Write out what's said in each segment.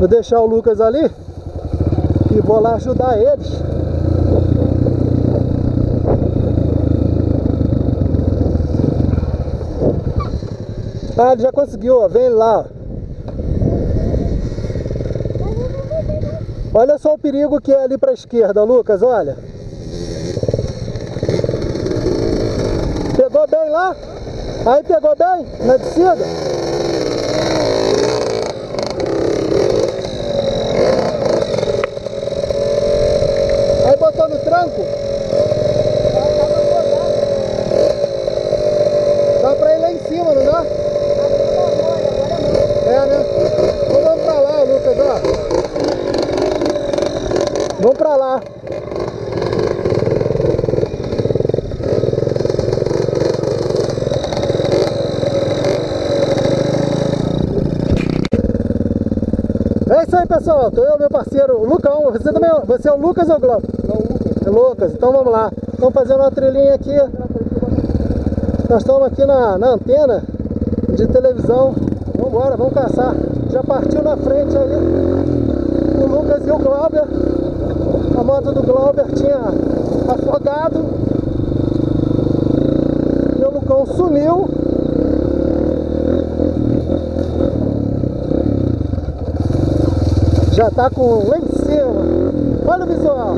Vou deixar o Lucas ali e vou lá ajudar eles. Ah, ele já conseguiu, ó. Vem lá, ó. Olha só o perigo que é ali para a esquerda, Lucas, olha. Pegou bem lá? Aí pegou bem na descida? Aí botou no tranco? Dá pra ir lá em cima, não dá? É, né? Então vamos pra lá, Lucas, ó. Vamos pra lá. É isso aí, pessoal. Tô eu, meu parceiro, o Lucão. Você também, você é o Lucas ou o Glauco? Não, o Lucas. É Lucas. Então vamos lá. Estamos fazendo uma trilhinha aqui. Nós estamos aqui na antena de televisão. Vamos embora, vamos caçar. Já partiu na frente aí o Lucas e o Glauber. A moto do Glauber tinha afogado e o Lucão sumiu. Já tá com lá em cima. Olha o visual.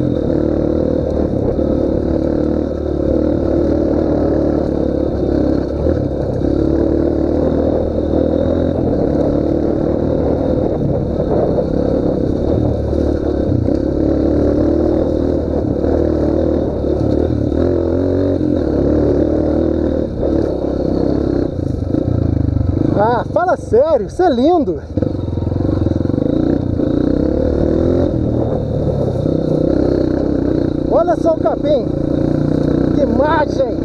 Ah, fala sério, isso é lindo. Olha só o capim. Que imagem.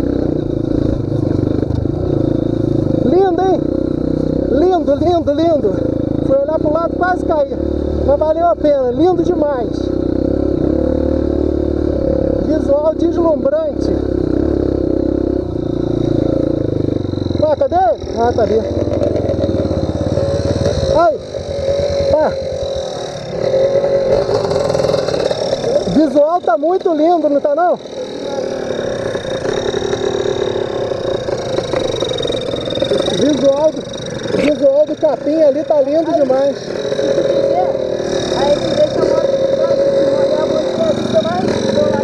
Lindo, hein? Lindo, lindo, lindo. Fui olhar pro lado, quase caí. Mas valeu a pena, lindo demais. Visual deslumbrante. Ah, cadê ele? Ah, tá ali. Ai! Pá! O visual tá muito lindo, não tá não? O visual do capim ali tá lindo demais. Aí te deixa a moto de trás, se molhar você vai bolar.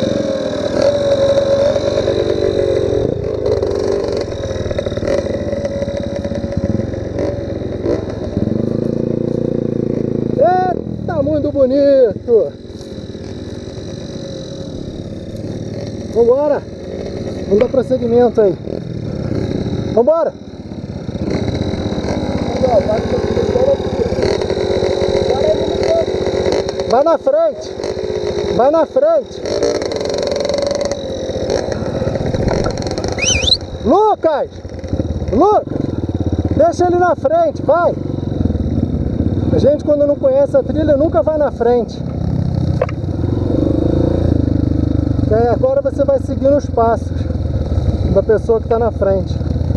Eita, muito bonito! Vambora! Vamos dar prosseguimento aí. Vambora! Vai na frente! Vai na frente! Lucas! Lucas! Deixa ele na frente, vai! A gente, quando não conhece a trilha, nunca vai na frente. E agora você vai seguindo os passos da pessoa que está na frente.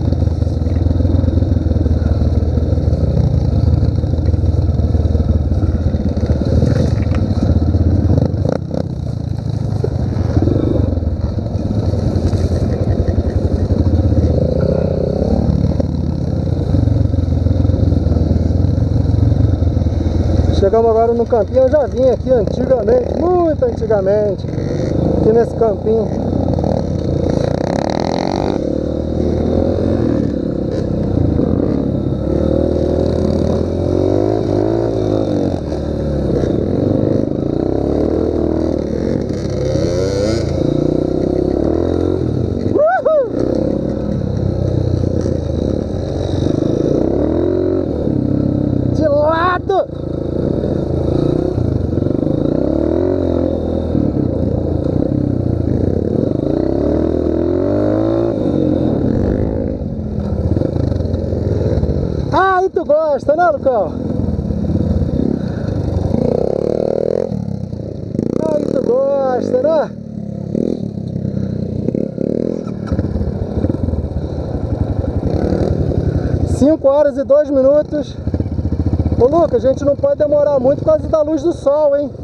Chegamos agora no campinho. Eu já vim aqui antigamente, muito antigamente, aqui nesse campinho. De lado! Aí tu gosta, né, Lucão? Aí tu gosta, né? (5 horas e 2 minutos) Ô Lucas, a gente não pode demorar muito por causa da luz do sol, hein?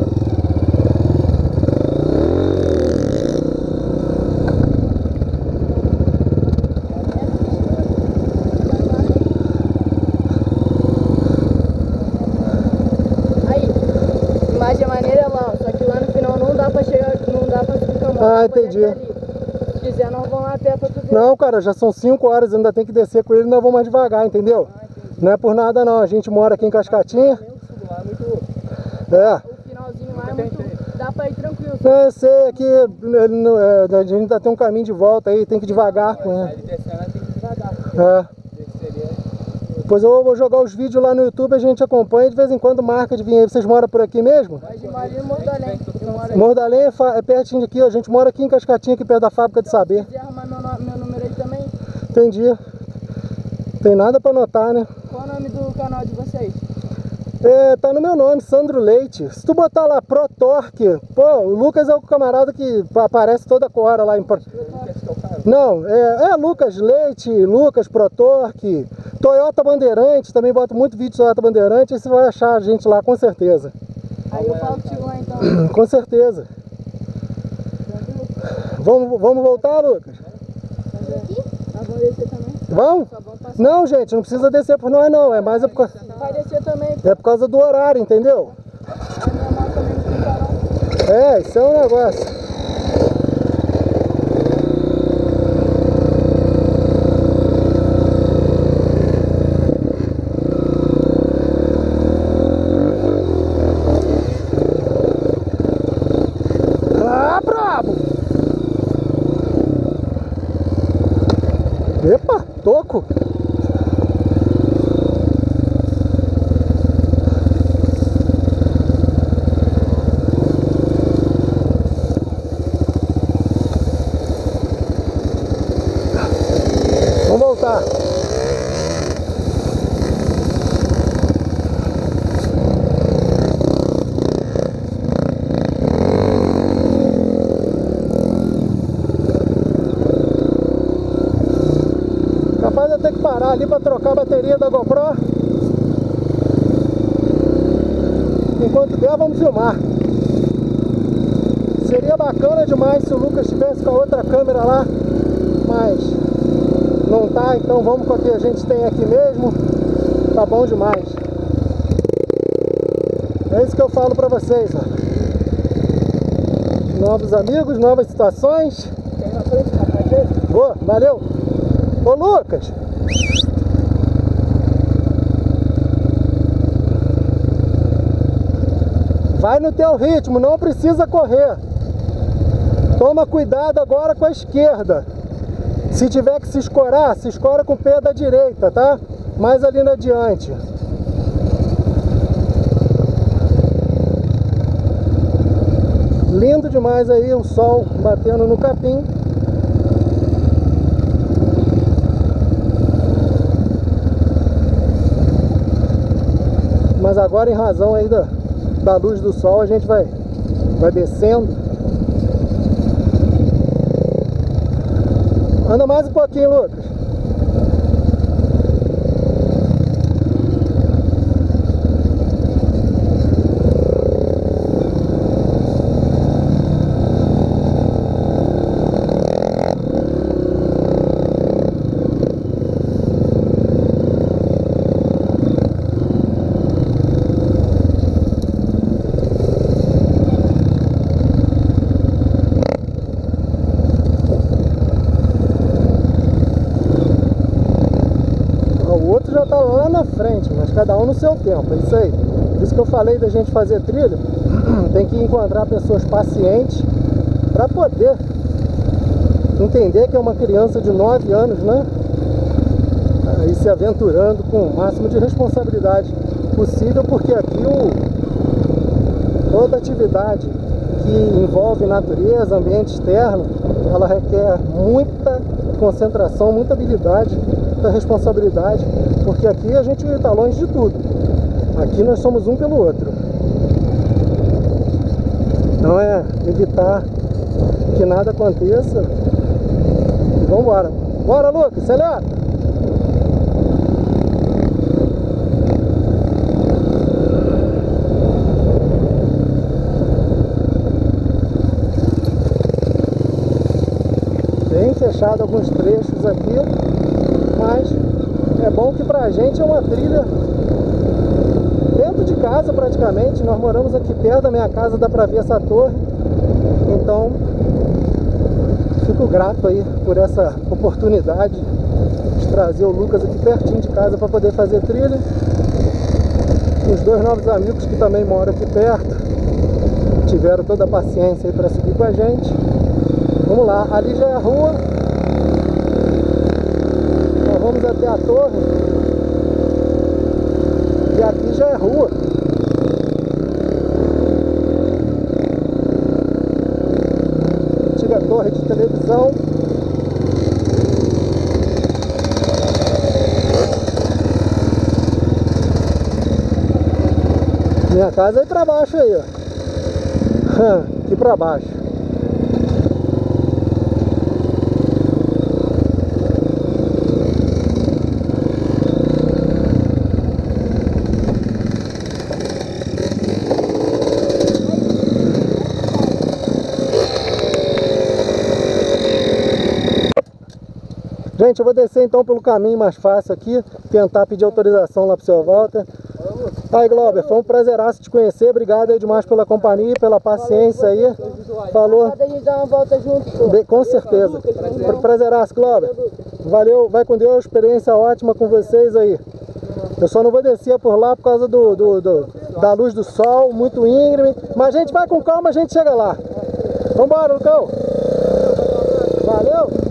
Aí, imagem maneira lá, só que lá no final não dá pra chegar, não dá pra subir com a moto. Ah, entendi. Se quiser, nós vamos lá até pra tu ver. Não, cara, já são 5 horas, ainda tem que descer com ele, nós vamos mais devagar, entendeu? Não é por nada não, a gente mora aqui em Cascatinha. É. O finalzinho lá é muito... dá pra ir tranquilo. Não, eu sei que a gente ainda tem um caminho de volta aí, tem que ir devagar com ele. É. Depois eu vou jogar os vídeos lá no YouTube, a gente acompanha e de vez em quando marca de vir aí. Vocês moram por aqui mesmo? Vai de Maria e Mordalém. Mordalém é pertinho de aqui, a gente mora aqui em Cascatinha, aqui perto da fábrica de Saber. Se quiser arrumar meu número aí também. Entendi. Tem nada pra anotar, né? Qual o nome do canal de vocês? É, tá no meu nome, Sandro Leite. Se tu botar lá Pro Torque, pô, o Lucas é o camarada que aparece toda hora lá em... Não, é Lucas Leite, Lucas Pro Torque, Toyota Bandeirante, também boto muito vídeo de Toyota Bandeirante, aí você vai achar a gente lá com certeza. Aí eu falo contigo lá então. Com certeza. Vamos voltar, Lucas? Vamos descer também? Vamos? Não, gente, não precisa descer por nós não, é mais por causa... Vai descer também. É por causa do horário, entendeu? É, isso é um negócio. Ah, brabo! Epa, toco! Vamos voltar. Capaz de eu ter que parar ali para trocar a bateria da GoPro. Enquanto der, vamos filmar. Seria bacana demais se o Lucas estivesse com a outra câmera lá, mas não tá, então vamos com a que a gente tem aqui mesmo. Tá bom demais. É isso que eu falo pra vocês, ó. Novos amigos, novas situações. Boa, valeu. Ô Lucas. Vai no teu ritmo, não precisa correr. Toma cuidado agora com a esquerda. Se tiver que se escorar, se escora com o pé da direita, tá? Mais ali na diante. Lindo demais aí o sol batendo no capim. Mas agora, em razão aí da luz do sol, a gente vai descendo. Anda mais um pouquinho, Lucas. Já tá lá na frente, mas cada um no seu tempo, é isso aí. Por isso que eu falei da gente fazer trilha, tem que encontrar pessoas pacientes para poder entender que é uma criança de 9 anos, né? E se aventurando com o máximo de responsabilidade possível, porque aqui toda atividade que envolve natureza, ambiente externo, ela requer muita concentração, muita habilidade, muita responsabilidade, porque aqui a gente está longe de tudo. Aqui nós somos um pelo outro. Então é evitar que nada aconteça. E vamos embora. Bora, Lucas, acelera! fechado alguns trechos aqui, mas é bom que pra gente é uma trilha dentro de casa praticamente. Nós moramos aqui perto da minha casa, dá pra ver essa torre, então fico grato aí por essa oportunidade de trazer o Lucas aqui pertinho de casa para poder fazer trilha. Os dois novos amigos que também moram aqui perto tiveram toda a paciência aí para subir com a gente. Vamos lá, ali já é a rua, nós vamos até a torre e aqui já é rua. Antiga torre de televisão. Minha casa é aí pra baixo aí, ó. Aqui pra baixo. Gente, eu vou descer então pelo caminho mais fácil aqui, tentar pedir autorização lá pro seu Walter. Aí, Glauber, foi um prazeraço te conhecer, obrigado aí demais pela companhia, pela paciência aí. Falou. A gente dar uma volta junto, pô. Com certeza. Prazeraço, Glauber. Valeu, vai com Deus, experiência ótima com vocês aí. Eu só não vou descer por lá por causa da luz do sol, muito íngreme. Mas a gente vai com calma, a gente chega lá. Vambora, Lucão. Valeu.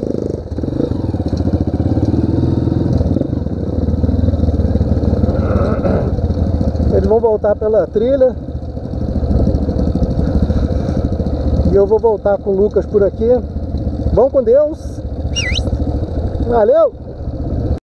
Eles vão voltar pela trilha e eu vou voltar com o Lucas por aqui. Vão com Deus. Valeu!